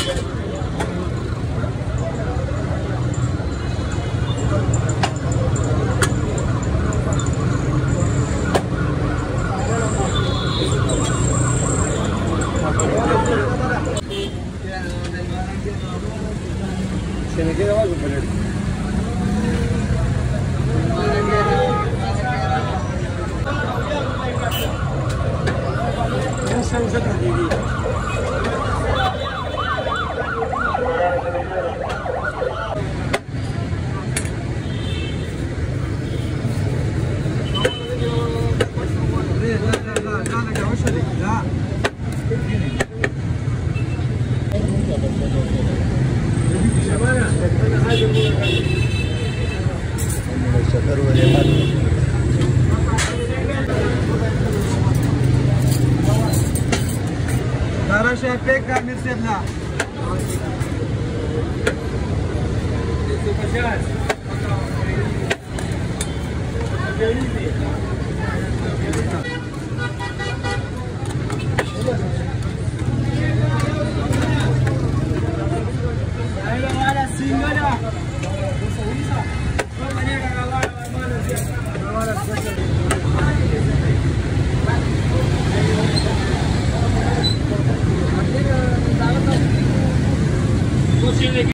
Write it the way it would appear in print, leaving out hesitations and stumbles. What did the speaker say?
Se me queda algo poner. Essa usa pra dividir. Cara, chefe, carne de lá. Esse é o